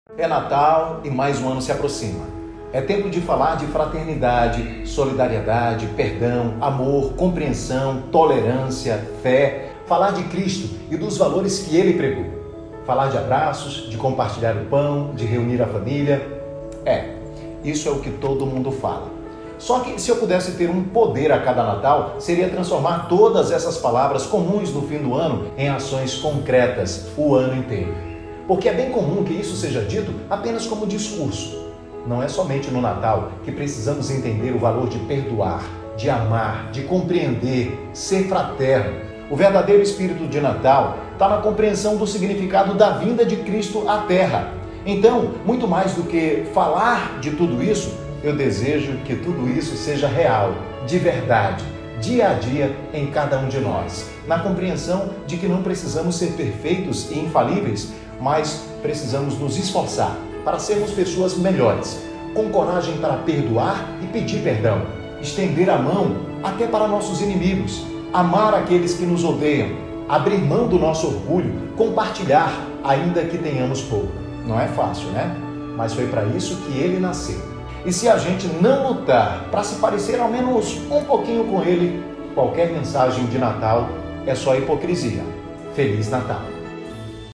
É Natal e mais um ano se aproxima. É tempo de falar de fraternidade, solidariedade, perdão, amor, compreensão, tolerância, fé. Falar de Cristo e dos valores que Ele pregou. Falar de abraços, de compartilhar o pão, de reunir a família. Isso é o que todo mundo fala. Só que se eu pudesse ter um poder a cada Natal, seria transformar todas essas palavras comuns no fim do ano em ações concretas o ano inteiro. Porque é bem comum que isso seja dito apenas como discurso. Não é somente no Natal que precisamos entender o valor de perdoar, de amar, de compreender, ser fraterno. O verdadeiro espírito de Natal está na compreensão do significado da vinda de Cristo à Terra. Então, muito mais do que falar de tudo isso, eu desejo que tudo isso seja real, de verdade, dia a dia em cada um de nós. Na compreensão de que não precisamos ser perfeitos e infalíveis, mas precisamos nos esforçar para sermos pessoas melhores, com coragem para perdoar e pedir perdão, estender a mão até para nossos inimigos, amar aqueles que nos odeiam, abrir mão do nosso orgulho, compartilhar, ainda que tenhamos pouco. Não é fácil, né? Mas foi para isso que ele nasceu. E se a gente não lutar para se parecer ao menos um pouquinho com ele, qualquer mensagem de Natal é só hipocrisia. Feliz Natal!